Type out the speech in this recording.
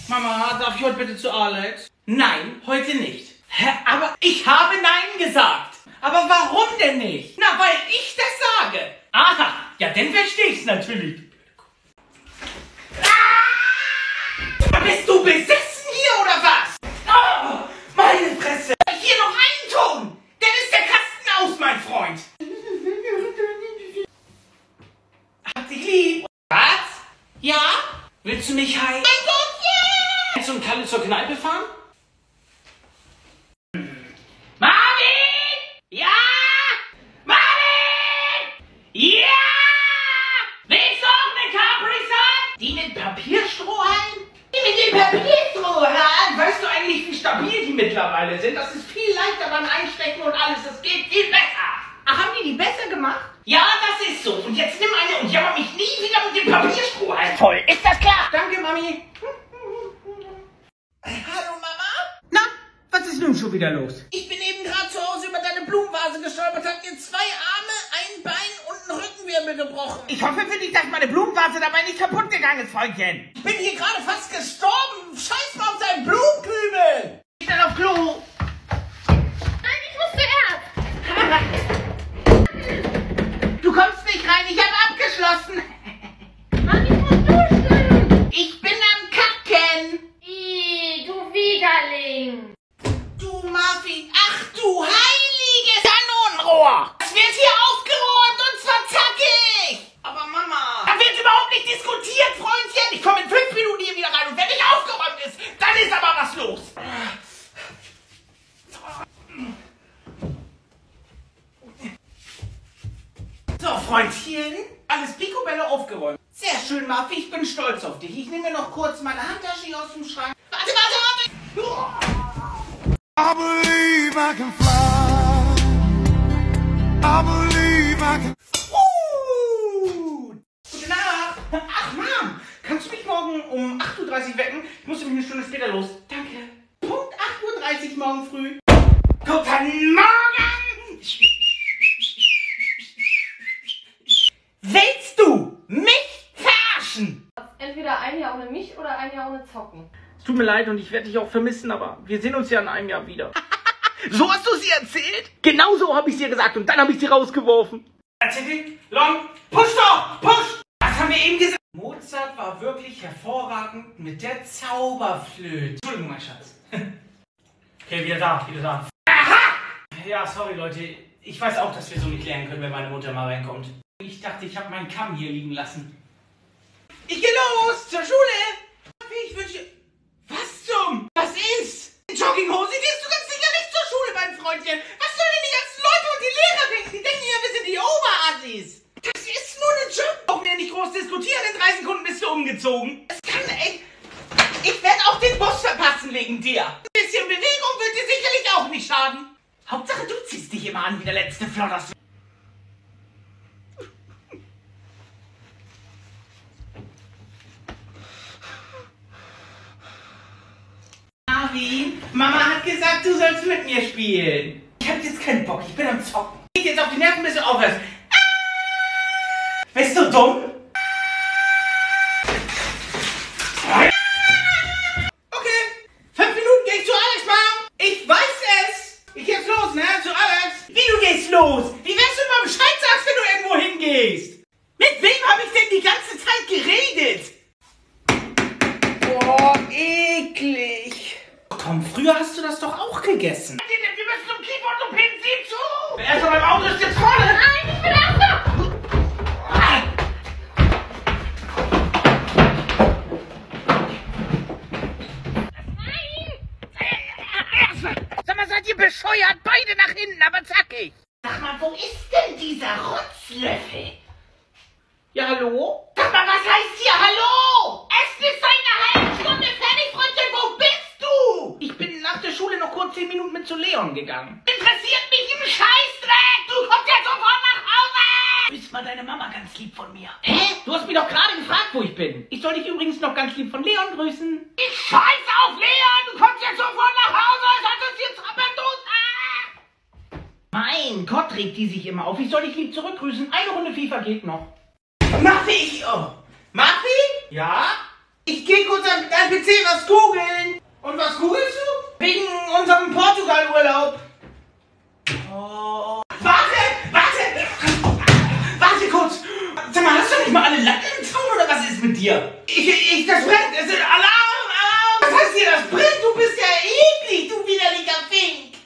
Mama, darf ich heute bitte zu Alex? Nein, heute nicht. Hä, aber ich habe Nein gesagt. Aber warum denn nicht? Na, weil ich das sage. Aha, ja, dann verstehe ich's natürlich. Bist du besessen hier oder was? Oh, meine Fresse. Hier noch einen Ton. Dann ist der Kasten aus, mein Freund. Hab dich lieb. Was? Ja? Willst du mich heilen? Mein Gott, yeah! Willst du einen Kalle zur Kneipe fahren? Marvin! Ja! Marvin! Ja! Willst du auch eine Capri-Sun? Die mit Papierstrohhalm? Die mit dem Papierstrohhalm? Weißt du eigentlich, wie stabil die mittlerweile sind? Das ist viel leichter beim Einstecken und alles. Das geht viel besser. Ach, haben die besser gemacht? Ja, das ist so. Und jetzt nimm eine und jammer mich nie wieder mit dem Papierstrohhalm voll. Ist das klar? Danke, Mami. Hallo Mama? Na, was ist nun schon wieder los? Ich bin eben gerade zu Hause über deine Blumenvase gestolpert, hab mir 2 Arme, ein Bein und einen Rückenwirbel gebrochen. Ich hoffe für dich, dass meine Blumenvase dabei nicht kaputt gegangen ist, Freundchen. Ich bin hier gerade fast gestorben. Scheiß mal auf deinen Blumenkübel. Ich bin auf Klo. Nein, ich muss zuerst. Du kommst nicht rein, ich habe abgeschlossen. Mann, ich muss duschen. Ich bin am Kacken. Ih, du Widerling. Du Muffy, ach du heiliges Kanonenrohr. Es wird hier aufgeräumt und zwar zackig. Aber Mama. Da wird überhaupt nicht diskutiert, Freundchen. Ich komme in 5 Minuten hier wieder rein und wenn nicht aufgeräumt ist, dann ist aber was los. So, Freundchen, alles picobello aufgeräumt. Sehr schön, Muffy, ich bin stolz auf dich. Ich nehme mir noch kurz meine Handtasche hier aus dem Schrank. Warte, warte, warte. I believe I can fly. I believe I can. Gute Nacht. Ach, Mom, kannst du mich morgen um 8:30 Uhr wecken? Ich muss nämlich eine Stunde später los. Danke. Punkt 8:30 Uhr morgen früh. Guten Morgen! Willst du mich verarschen? Entweder ein Jahr ohne mich oder ein Jahr ohne Zocken. Es tut mir leid und ich werde dich auch vermissen, aber wir sehen uns ja in einem Jahr wieder. So hast du sie erzählt? Genau so habe ich sie gesagt und dann habe ich sie rausgeworfen. Pacific, Long, push doch, push! Was haben wir eben gesagt? Mozart war wirklich hervorragend mit der Zauberflöte. Entschuldigung, mein Schatz. Okay, wieder da, wieder da. Aha! Ja, sorry Leute, ich weiß auch, dass wir so nicht lernen können, wenn meine Mutter mal reinkommt. Ich dachte, ich habe meinen Kamm hier liegen lassen. Ich gehe los zur Schule. Ich wünsche... Was zum... Was ist? In Jogginghose gehst du ganz sicher nicht zur Schule, mein Freundchen. Was sollen denn die ganzen Leute und die Lehrer denken? Die denken ja, wir sind die Oberassis. Das ist nur eine Job. Brauchen wir nicht groß diskutieren. In 3 Sekunden bist du umgezogen. Es kann echt... Ich werde auch den Bus verpassen wegen dir. Ein bisschen Bewegung wird dir sicherlich auch nicht schaden. Hauptsache, du ziehst dich immer an wie der letzte Flodders. Marvin, Mama hat gesagt, du sollst mit mir spielen. Ich hab jetzt keinen Bock, ich bin am Zocken. Ich jetzt auf die Nerven, bis du aufhörst. Bist du dumm? Okay, 5 Minuten gehe ich zu Alex, Mom. Ich weiß es. Ich geh jetzt los, ne? Zu Alex. Wie, du gehst los? Wie wär's, wenn du mal Bescheid sagst, wenn du irgendwo hingehst? Mit wem habe ich denn die ganze Zeit geredet? Boah, eklig. Komm, früher hast du das doch auch gegessen. Wir müssen zum Kieferorthopäden, sieh zu! Wer erst mal beim Auto ist jetzt vorne! Nein, ich bin erster! Nein! Sag mal, seid ihr bescheuert? Beide nach hinten, aber zackig! Sag mal, wo ist denn dieser Rotzlöffel? Ja, hallo? Sag mal, was heißt hier hallo? Essen ist eine halbe Stunde fertig, Freundchen, wo bist du? Ich bin nach der Schule noch kurz 10 Minuten mit zu Leon gegangen. Interessiert mich im Scheißdreck! Du kommst jetzt sofort nach Hause! Grüß mal deine Mama ganz lieb von mir. Hä? Du hast mich doch gerade gefragt, wo ich bin. Ich soll dich übrigens noch ganz lieb von Leon grüßen. Ich scheiß auf Leon! Du kommst jetzt sofort nach Hause! Sonst ist jetzt Trappendos! Mein Gott, regt die sich immer auf. Ich soll dich lieb zurückgrüßen. Eine Runde FIFA geht noch. Muffy, oh. Muffy? Ja? Ich geh kurz an dein PC was gucken. Oh. Warte kurz. Sag mal, hast du nicht mal alle Latten im Zaun oder was ist mit dir? Das brennt.